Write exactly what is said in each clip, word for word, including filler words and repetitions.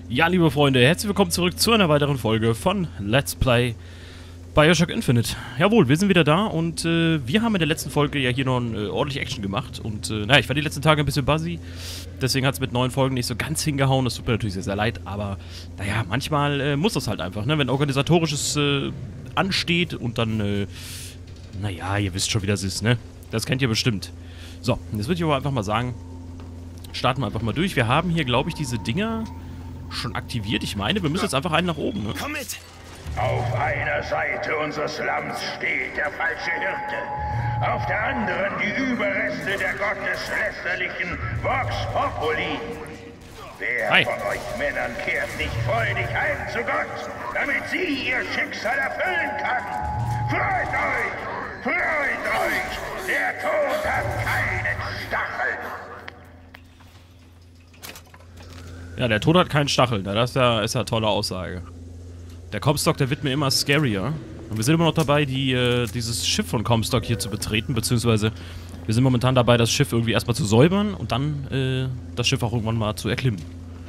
Ja, liebe Freunde, herzlich willkommen zurück zu einer weiteren Folge von Let's Play BioShock Infinite. Jawohl, wir sind wieder da und äh, wir haben in der letzten Folge ja hier noch ein, äh, ordentlich Action gemacht. Und äh, naja, ich war die letzten Tage ein bisschen buzzy, deswegen hat es mit neuen Folgen nicht so ganz hingehauen. Das tut mir natürlich sehr, sehr leid, aber naja, manchmal äh, muss das halt einfach, ne? Wenn organisatorisches äh, ansteht und dann, äh, naja, ihr wisst schon, wie das ist, ne? Das kennt ihr bestimmt. So, jetzt würde ich aber einfach mal sagen, starten wir einfach mal durch. Wir haben hier, glaube ich, diese Dinger schon aktiviert. Ich meine, wir müssen jetzt einfach einen nach oben, ne? Komm mit! Auf einer Seite unseres Slums steht der falsche Hirte. Auf der anderen die Überreste der gotteslästerlichen Vox Populi. Wer Hi. von euch Männern kehrt nicht freudig heim zu Gott, damit sie ihr Schicksal erfüllen kann? Freut euch! Freut euch! Der Tod hat keinen Stachel! Ja, der Tod hat keinen Stachel. Das ist ja, ist ja eine tolle Aussage. Der Comstock, der wird mir immer scarier. Und wir sind immer noch dabei, die, äh, dieses Schiff von Comstock hier zu betreten, beziehungsweise wir sind momentan dabei, das Schiff irgendwie erstmal zu säubern und dann äh, das Schiff auch irgendwann mal zu erklimmen.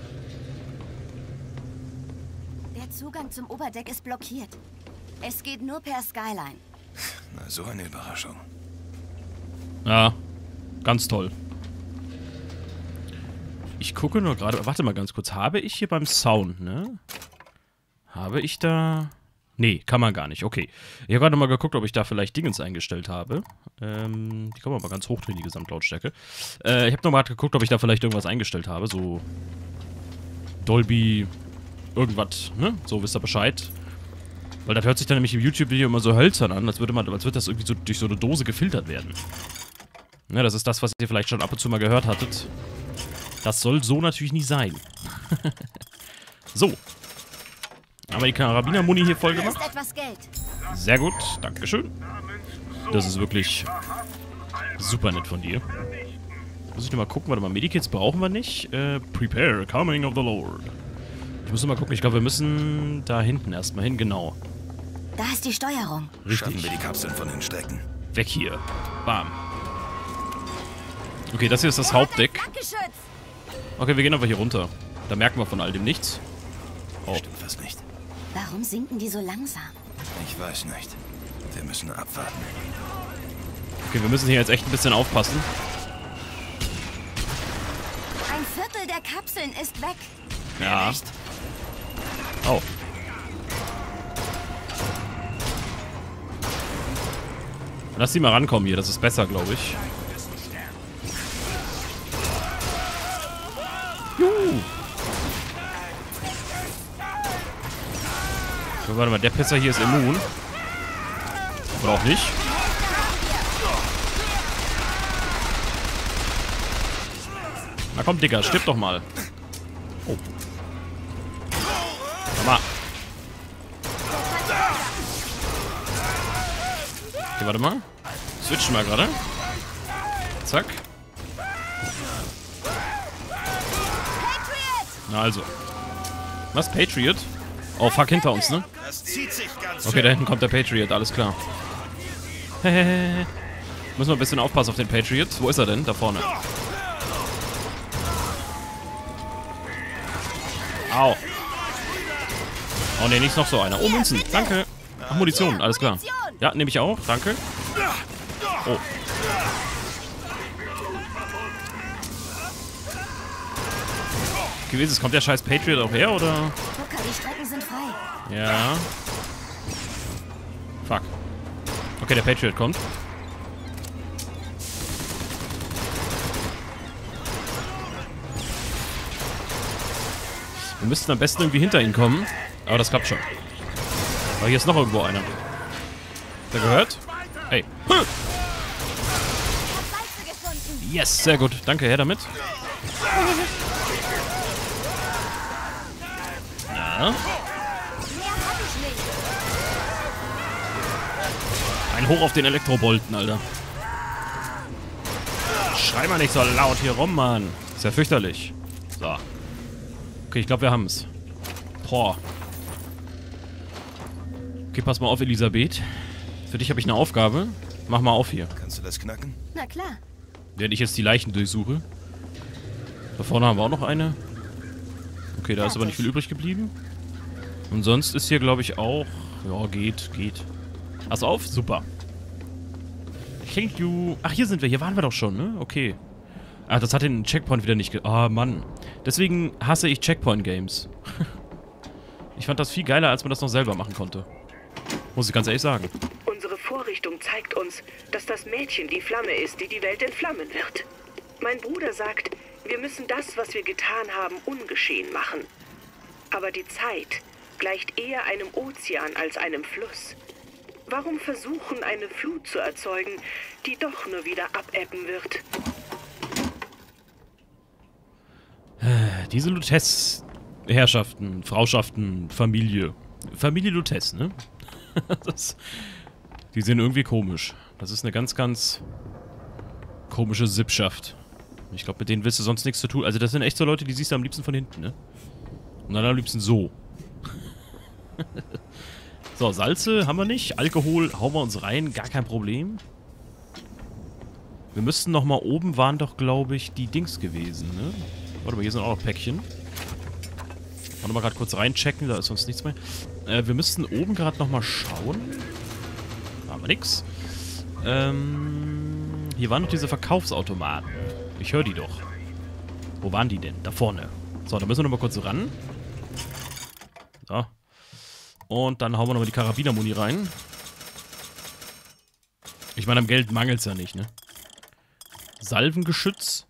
Der Zugang zum Oberdeck ist blockiert. Es geht nur per Skyline. Na, so eine Überraschung. Ja, ganz toll. Ich gucke nur gerade, warte mal ganz kurz, habe ich hier beim Sound, ne? Habe ich da... Nee, kann man gar nicht, okay. Ich habe gerade mal geguckt, ob ich da vielleicht Dingens eingestellt habe. Ähm, die kann man mal ganz hochdrehen, die Gesamtlautstärke. Äh, ich habe nochmal geguckt, ob ich da vielleicht irgendwas eingestellt habe, so... Dolby... Irgendwas, ne? So, wisst ihr Bescheid. Weil das hört sich dann nämlich im YouTube-Video immer so hölzern an, als würde, man, als würde das irgendwie so durch so eine Dose gefiltert werden. Ne, das ist das, was ihr vielleicht schon ab und zu mal gehört hattet. Das soll so natürlich nicht sein. So. Haben wir die Karabiner-Muni hier voll Hier gemacht? ist etwas Geld. Sehr gut, dankeschön. Das ist wirklich super nett von dir. Muss ich nur mal gucken, warte mal, Medikits brauchen wir nicht. Äh, prepare, coming of the Lord. Ich muss nur mal gucken, ich glaube, wir müssen da hinten erstmal hin, genau. Da ist die Steuerung. Schaffen Richtig. wir die Kapseln von den Strecken. Weg hier. Bam. Okay, das hier ist das Hauptdeck. Flakgeschütz. Okay, wir gehen aber hier runter. Da merken wir von all dem nichts. Oh. Stimmt fast nicht. Warum sinken die so langsam? Ich weiß nicht. Wir müssen abwarten. Okay, wir müssen hier jetzt echt ein bisschen aufpassen. Ein Viertel der Kapseln ist weg. Ja. Oh. Lass die mal rankommen hier, das ist besser, glaube ich. Juhu. So, warte mal, der Pisser hier ist immun. Oder auch nicht. Na komm, Digga, stirb doch mal. Oh. Komm mal. Okay, warte mal. Switchen mal gerade. Zack. Na also. Was? Patriot? Oh, fuck, hinter uns, ne? Das zieht sich ganz Okay, da hinten kommt der Patriot, alles klar. Hehehe. Müssen wir ein bisschen aufpassen auf den Patriot. Wo ist er denn? Da vorne. Au. Oh ne, nicht noch so einer. Oh, Münzen. Danke. Ach, Munition. Alles klar. Ja, nehme ich auch. Danke. Oh. Gewesen ist, kommt der scheiß Patriot auch her, oder? Gucker, die Strecken sind frei. Ja. Fuck. Okay, der Patriot kommt. Wir müssten am besten irgendwie hinter ihn kommen. Aber das klappt schon. Aber hier ist noch irgendwo einer. Habt ihr gehört? Hey. Hm. Salze gefunden. Yes, sehr gut. Danke, her damit. Ja. Mehr hab ich nicht. Ein Hoch auf den Elektrobolten, Alter. Schrei mal nicht so laut hier rum, Mann. Ist ja fürchterlich. So. Okay, ich glaube, wir haben es. Boah. Okay, pass mal auf, Elisabeth. Für dich habe ich eine Aufgabe. Mach mal auf hier. Kannst du das knacken? Na klar. Während ich jetzt die Leichen durchsuche. Da vorne haben wir auch noch eine. Okay, da ist aber nicht viel übrig geblieben. Und sonst ist hier, glaube ich, auch... Ja, geht, geht. Pass auf, super. Thank you. Ach, hier sind wir. Hier waren wir doch schon, ne? Okay. Ach, das hat den Checkpoint wieder nicht ge... Ah, Mann. Deswegen hasse ich Checkpoint-Games. Ich fand das viel geiler, als man das noch selber machen konnte. Muss ich ganz ehrlich sagen. Unsere Vorrichtung zeigt uns, dass das Mädchen die Flamme ist, die die Welt entflammen wird. Mein Bruder sagt, wir müssen das, was wir getan haben, ungeschehen machen. Aber die Zeit gleicht eher einem Ozean als einem Fluss. Warum versuchen, eine Flut zu erzeugen, die doch nur wieder abebben wird? Diese Lutece-Herrschaften, Frauschaften, Familie. Familie Lutece, ne? das, die sind irgendwie komisch. Das ist eine ganz, ganz komische Sippschaft. Ich glaube, mit denen willst du sonst nichts zu tun. Also das sind echt so Leute, die siehst du am liebsten von hinten, ne? Und dann am liebsten so. So, Salze haben wir nicht. Alkohol hauen wir uns rein, gar kein Problem. Wir müssten noch mal oben waren doch, glaube ich, die Dings gewesen, ne? Warte mal, hier sind auch noch Päckchen. Warte mal gerade kurz reinchecken, da ist sonst nichts mehr. Äh, wir müssten oben gerade noch mal schauen. Da haben wir nix. Ähm, hier waren noch diese Verkaufsautomaten. Ich höre die doch. Wo waren die denn? Da vorne. So, da müssen wir noch mal kurz ran. So. Und dann hauen wir noch mal die Karabinermuni rein. Ich meine, am Geld mangelt es ja nicht, ne? Salvengeschütz.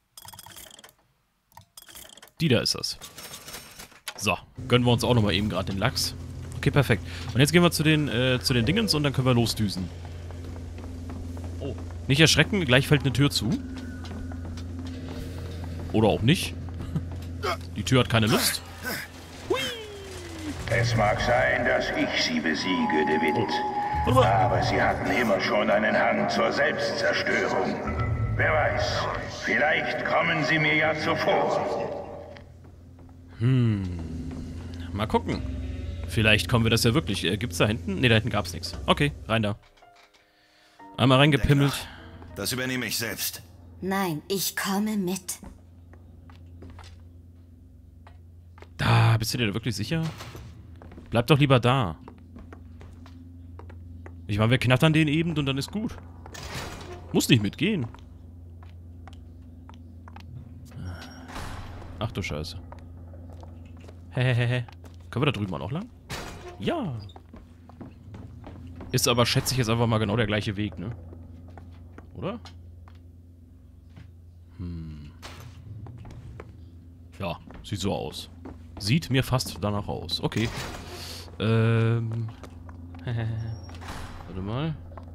Die da ist das. So, gönnen wir uns auch nochmal eben gerade den Lachs. Okay, perfekt. Und jetzt gehen wir zu den, äh, zu den Dingens und dann können wir losdüsen. Oh. Nicht erschrecken, gleich fällt eine Tür zu. Oder auch nicht. Die Tür hat keine Lust. Es mag sein, dass ich sie besiege, De Witt. Oh. Aber sie hatten immer schon einen Hang zur Selbstzerstörung. Wer weiß, vielleicht kommen sie mir ja zuvor. Hm. Mal gucken. Vielleicht kommen wir das ja wirklich. Äh, gibt's da hinten? Ne, da hinten gab's nichts. Okay, rein da. Einmal reingepimmelt. Das übernehme ich selbst. Nein, ich komme mit. Da, bist du dir da wirklich sicher? Bleib doch lieber da. Ich meine, wir knattern den eben und dann ist gut. Muss nicht mitgehen. Ach du Scheiße. Hehehe. Können wir da drüben auch noch lang? Ja. Ist aber, schätze ich jetzt einfach mal genau der gleiche Weg, ne? Oder? Hm. Ja, sieht so aus. Sieht mir fast danach aus. Okay. Ähm. Warte mal.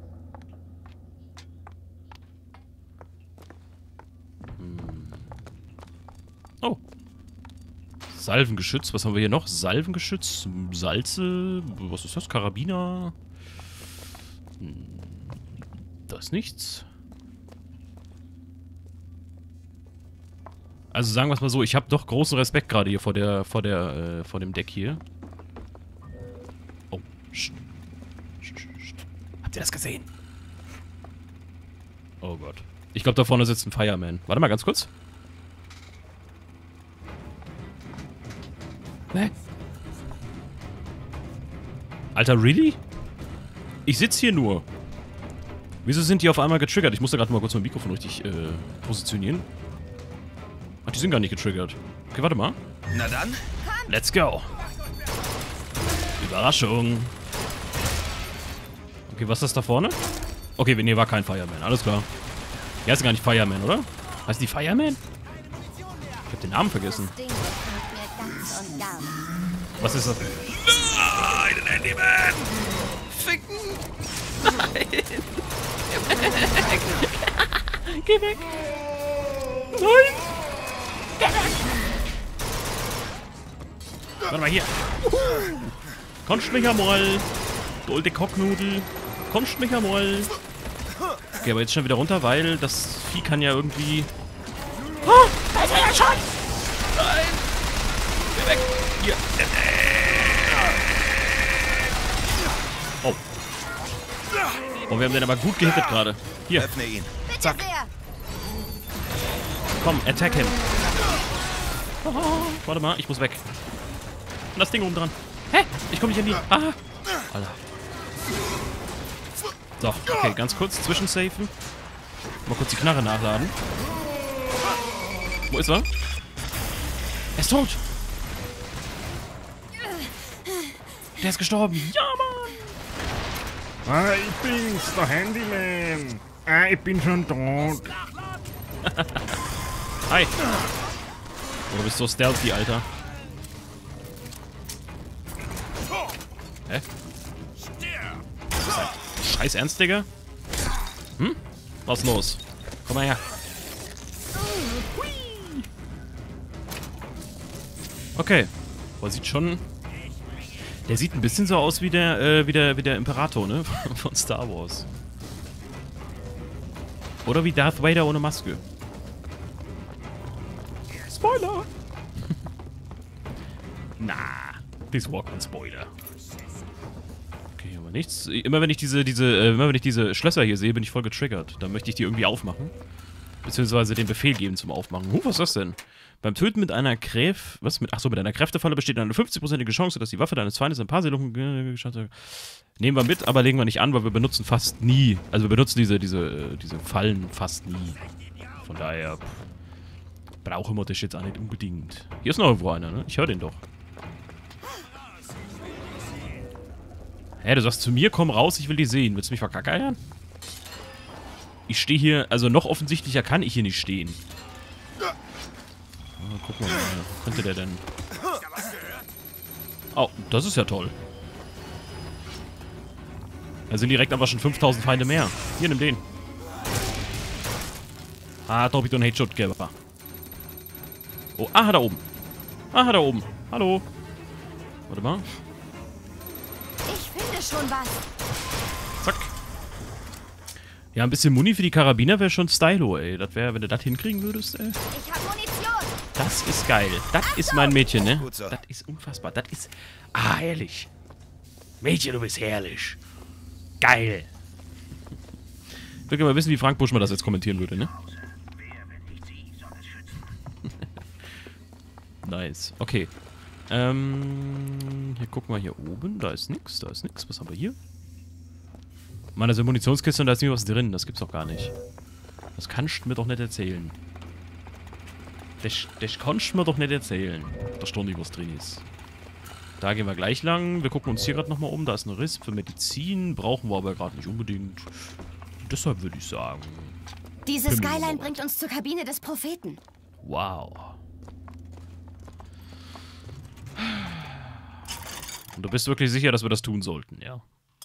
Hm. Oh. Salvengeschütz. Was haben wir hier noch? Salvengeschütz. Salze. Was ist das? Karabiner. Hm. Da ist nichts. Also sagen wir es mal so, ich habe doch großen Respekt gerade hier vor der, vor der, äh, vor dem Deck hier. Oh, sch, sch, sch, sch. Habt ihr das gesehen? Oh Gott. Ich glaube, da vorne sitzt ein Fireman. Warte mal ganz kurz. Hä? Alter, really? Ich sitze hier nur. Wieso sind die auf einmal getriggert? Ich musste gerade mal kurz mein Mikrofon richtig äh, positionieren. Ach, die sind gar nicht getriggert. Okay, warte mal. Na dann? Let's go. Überraschung. Okay, was ist das da vorne? Okay, nee, war kein Fireman. Alles klar. Der heißt gar nicht Fireman, oder? Heißt die Fireman? Ich hab den Namen vergessen. Das Ding gefällt mir ganz und gar nicht. Was ist das? Nein, ein Handyman! Ficken! Nein! Geh weg! Nein! Warte mal hier. Kommst mich einmal. Du alte Kocknudel. Kommst mich einmal. Okay, aber jetzt schon wieder runter, weil das Vieh kann ja irgendwie... Oh, da ist er ja schon! Nein! Geh weg! Hier! Oh. Oh, wir haben den aber gut gehittet gerade. Hier. Öffne ihn. Bitte Zack. sehr. Komm, attack him. Oh, warte mal, ich muss weg. Und das Ding oben dran. Hä? Ich komme nicht in die... Ah. Alter. So, okay, ganz kurz zwischensafen. Mal kurz die Knarre nachladen. Wo ist er? Er ist tot. Der ist gestorben. Ja, Mann. Ah, ich bin's, der Handyman. Ah, ich bin schon tot. Hi. Oh, du bist so stealthy, Alter. Hä? Scheiß Ernst, Digga? Hm? Was ist los? Komm mal her. Okay. Boah, sieht schon... Der sieht ein bisschen so aus wie der, äh, wie der, wie der Imperator, ne? Von Star Wars. Oder wie Darth Vader ohne Maske. Spoiler! Na, this walk on Spoiler. Okay, aber nichts. Immer wenn ich diese, diese, äh, immer wenn ich diese Schlösser hier sehe, bin ich voll getriggert. Dann möchte ich die irgendwie aufmachen. Beziehungsweise den Befehl geben zum Aufmachen. Huh, was ist das denn? Beim Töten mit einer Kräf... Was? Mit, achso, mit einer Kräftefalle besteht eine fünfzig-prozentige Chance, dass die Waffe deines Feindes ein paar Seelen... Nehmen wir mit, aber legen wir nicht an, weil wir benutzen fast nie... Also wir benutzen diese, diese, diese Fallen fast nie. Von daher... Brauchen wir das jetzt auch nicht unbedingt. Hier ist noch irgendwo einer, ne? Ich höre den doch. Hä, du sagst zu mir, komm raus, ich will die sehen. Willst du mich verkackeiern? Ich stehe hier... Also noch offensichtlicher kann ich hier nicht stehen. Oh, guck mal, wo könnte der denn? Oh, das ist ja toll. Da sind direkt aber schon fünftausend Feinde mehr. Hier, nimm den. Ah, da hab ich doch einen Headshot gegeben. Oh, ah, da oben. Ah, da oben. Hallo. Warte mal. Ich finde schon was. Zack. Ja, ein bisschen Muni für die Karabiner wäre schon stylo, ey. Das wäre, wenn du das hinkriegen würdest, ey. Ich habe Munition. Das ist geil. Das ist mein Mädchen, ne? Das ist unfassbar. Das ist... Ah, herrlich. Mädchen, du bist herrlich. Geil. Ich will mal wissen, wie Frank Buschmann das jetzt kommentieren würde, ne? Nice. Okay. Ähm... Hier, guck mal hier oben. Da ist nix. Da ist nix. Was haben wir hier? Mann, das ist eine Munitionskiste und da ist nie was drin. Das gibt's doch gar nicht. Das kannst du mir doch nicht erzählen. Das, das kannst du mir doch nicht erzählen. Da steht nicht, was drin ist. Da gehen wir gleich lang. Wir gucken uns hier gerade nochmal um. Da ist ein Riss für Medizin. Brauchen wir aber gerade nicht unbedingt. Deshalb würde ich sagen... Diese Skyline bringt uns zur Kabine des Propheten. Wow. Und du bist wirklich sicher, dass wir das tun sollten, ja?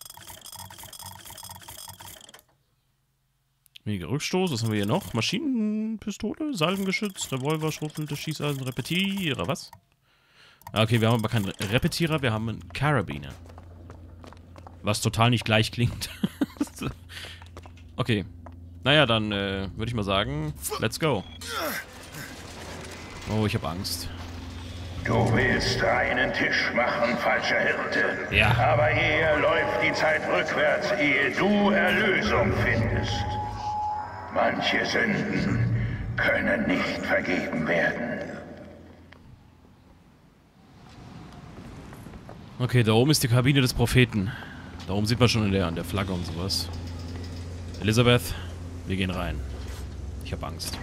Mega Rückstoß, was haben wir hier noch? Maschinenpistole, Salvengeschütz, Revolver, Schrotflinte, Schießeisen, Repetierer, was? Okay, wir haben aber keinen Re Repetierer, wir haben einen Karabiner. Was total nicht gleich klingt. Okay. Naja, dann äh, würde ich mal sagen, let's go. Oh, ich habe Angst. Du willst reinen Tisch machen, falscher Hirte. Ja. Aber hier läuft die Zeit rückwärts, ehe du Erlösung findest. Manche Sünden können nicht vergeben werden. Okay, da oben ist die Kabine des Propheten. Da oben sieht man schon in der, an der Flagge und sowas. Elisabeth, wir gehen rein. Ich habe Angst.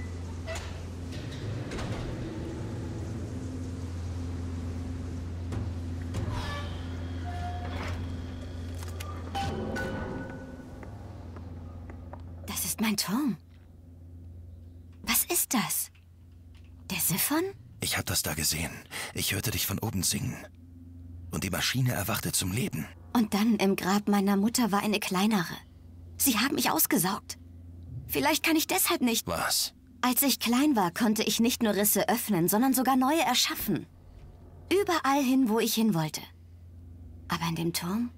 Das ist mein Turm. Was ist das? Der Siphon? Ich hab das da gesehen. Ich hörte dich von oben singen. Und die Maschine erwachte zum Leben. Und dann im Grab meiner Mutter war eine kleinere. Sie haben mich ausgesaugt. Vielleicht kann ich deshalb nicht... Was? Als ich klein war, konnte ich nicht nur Risse öffnen, sondern sogar neue erschaffen. Überall hin, wo ich hin wollte. Aber in dem Turm?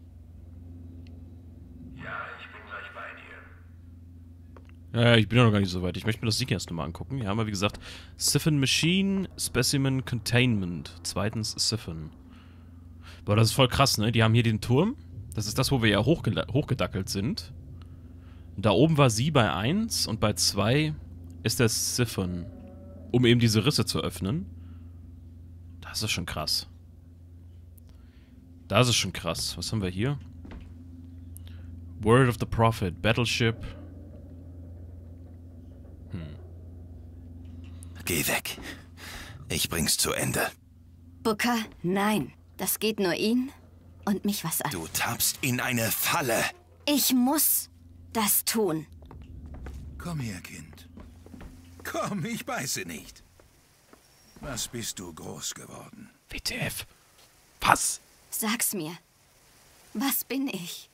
Ja, ich bin gleich bei dir. Ja, ich bin ja noch gar nicht so weit. Ich möchte mir das Sieg erst nochmal angucken. Hier haben wir, wie gesagt, Siphon Machine, Specimen Containment. Zweitens Siphon. Boah, das ist voll krass, ne? Die haben hier den Turm. Das ist das, wo wir ja hochge hochgedackelt sind. Da oben war sie bei eins und bei zwei ist der Siphon, um eben diese Risse zu öffnen. Das ist schon krass. Das ist schon krass. Was haben wir hier? Word of the Prophet. Battleship. Hm. Geh weg. Ich bring's zu Ende. Booker, nein. Das geht nur ihn und mich was an. Du tappst in eine Falle. Ich muss das tun. Komm her, Kind. Komm, ich beiße nicht. Was bist du groß geworden? W T F. Was? Sag's mir. Was bin ich?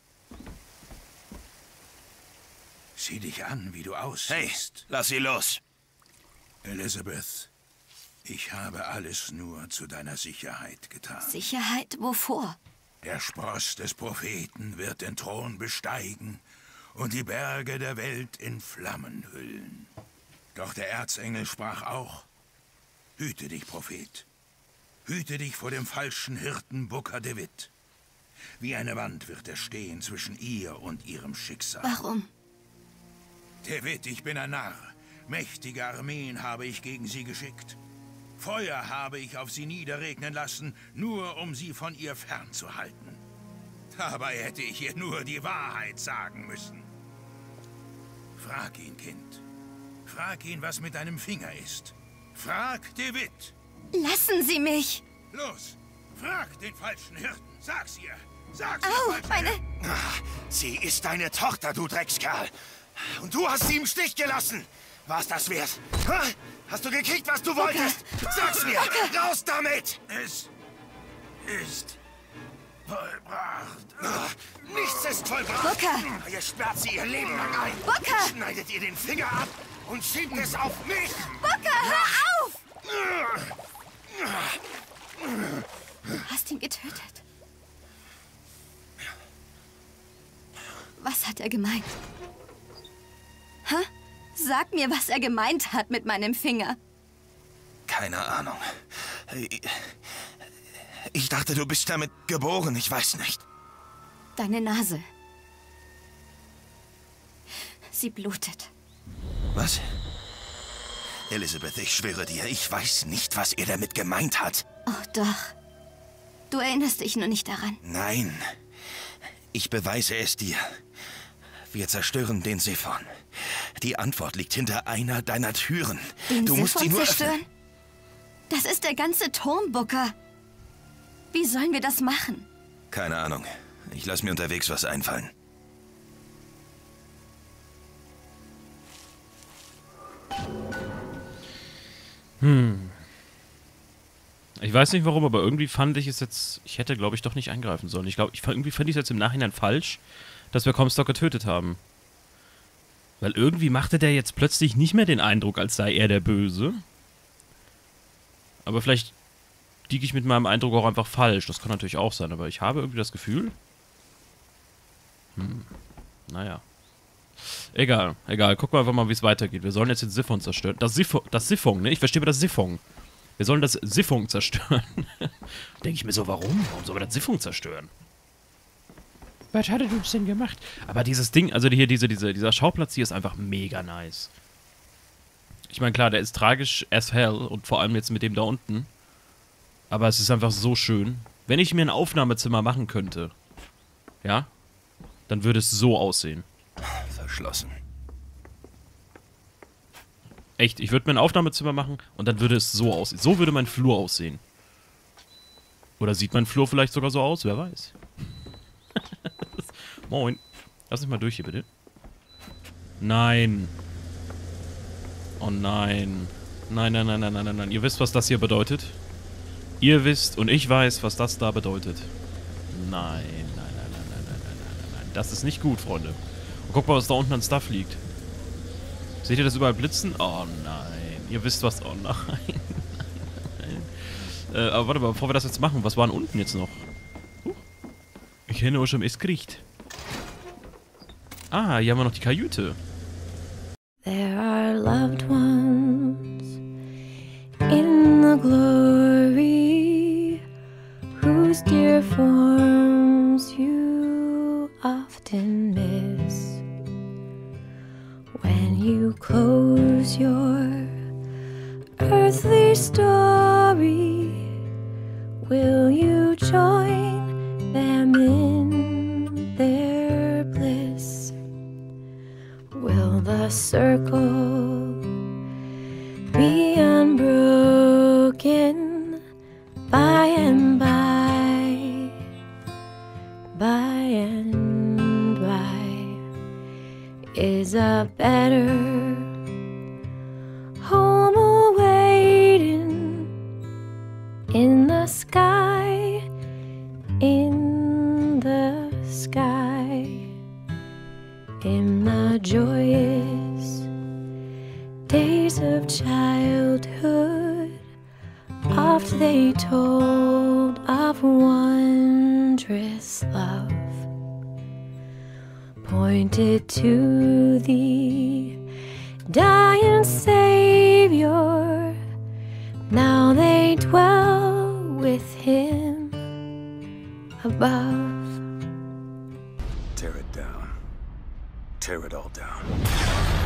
Sieh dich an, wie du Hey, aussiehst. lass sie los. Elizabeth, ich habe alles nur zu deiner Sicherheit getan. Sicherheit wovor? Der Spross des Propheten wird den Thron besteigen und die Berge der Welt in Flammen hüllen. Doch der Erzengel sprach auch: Hüte dich, Prophet. Hüte dich vor dem falschen Hirten Booker DeWitt. Wie eine Wand wird er stehen zwischen ihr und ihrem Schicksal. Warum? DeWitt, ich bin ein Narr. Mächtige Armeen habe ich gegen sie geschickt. Feuer habe ich auf sie niederregnen lassen, nur um sie von ihr fernzuhalten. Dabei hätte ich ihr nur die Wahrheit sagen müssen. Frag ihn, Kind. Frag ihn, was mit deinem Finger ist. Frag DeWitt. Lassen Sie mich! Los, frag den falschen Hirten. Sag's ihr. Sag's ihr, Au, falschen meine... Hirten. Ah, sie ist deine Tochter, du Dreckskerl. Und du hast sie im Stich gelassen. War's das wert? Ha? Hast du gekriegt, was du wolltest? Sag's mir! Raus damit! Es ist vollbracht. Ah, nichts ist vollbracht. Booker! Ihr sperrt sie ihr Leben lang ein. Booker! Schneidet ihr den Finger ab und schiebt es auf mich. Booker, hör auf! Du hast ihn getötet. Was hat er gemeint? Hä? Sag mir, was er gemeint hat mit meinem Finger. Keine Ahnung. Ich, ich dachte, du bist damit geboren. Ich weiß nicht. Deine Nase. Sie blutet. Was? Elizabeth, ich schwöre dir, ich weiß nicht, was er damit gemeint hat. Oh, doch. Du erinnerst dich nur nicht daran. Nein. Ich beweise es dir. Wir zerstören den Siphon. Die Antwort liegt hinter einer deiner Türen. Den du musst Siphon sie nur zerstören? öffnen. Das ist der ganze Turm, Booker. Wie sollen wir das machen? Keine Ahnung. Ich lasse mir unterwegs was einfallen. Hm. Ich weiß nicht warum, aber irgendwie fand ich es jetzt... Ich hätte, glaube ich, doch nicht eingreifen sollen. Ich glaube, ich, irgendwie fand ich es jetzt im Nachhinein falsch, dass wir Comstock getötet haben. Weil irgendwie machte der jetzt plötzlich nicht mehr den Eindruck, als sei er der Böse. Aber vielleicht liege ich mit meinem Eindruck auch einfach falsch. Das kann natürlich auch sein, aber ich habe irgendwie das Gefühl... Hm. Naja. Egal, egal. Gucken wir einfach mal, wie es weitergeht. Wir sollen jetzt den Siphon zerstören. Das Siphon, das Siphon, ne? Ich verstehe das Siphon. Wir sollen das Siphon zerstören. Denke ich mir so, warum? Warum sollen wir das Siphon zerstören? Was hattet du denn gemacht? Aber dieses Ding, also hier, diese, diese, dieser Schauplatz hier ist einfach mega nice. Ich meine, klar, der ist tragisch as hell und vor allem jetzt mit dem da unten. Aber es ist einfach so schön. Wenn ich mir ein Aufnahmezimmer machen könnte, ja, dann würde es so aussehen. Verschlossen. Echt, ich würde mir ein Aufnahmezimmer machen und dann würde es so aussehen. So würde mein Flur aussehen. Oder sieht mein Flur vielleicht sogar so aus? Wer weiß. Moin. Lass mich mal durch hier, bitte. Nein. Oh nein. Nein, nein, nein, nein, nein, nein, nein. Ihr wisst, was das hier bedeutet? Ihr wisst und ich weiß, was das da bedeutet. Nein, nein, nein, nein, nein, nein, nein, nein, nein. Das ist nicht gut, Freunde. Und guck mal, was da unten an Stuff liegt. Seht ihr das überall blitzen? Oh nein. Ihr wisst was. Oh nein. nein. Äh, aber warte mal, bevor wir das jetzt machen, was war denn unten jetzt noch? Uh. Ich hätte euch schon es gekriegt. Ah, hier haben wir noch die Kajüte. There are loved ones in the glory whose dear forms you often miss when you close your earthly story will you join them in their bliss? Will the circle be unbroken by and by, by and by? Is a better home awaiting in the sky, in the sky, in the joyous days of childhood. Oft they told of wondrous love, pointed to the dying Savior. Now they dwell with him above. Tear it down. Tear it all down.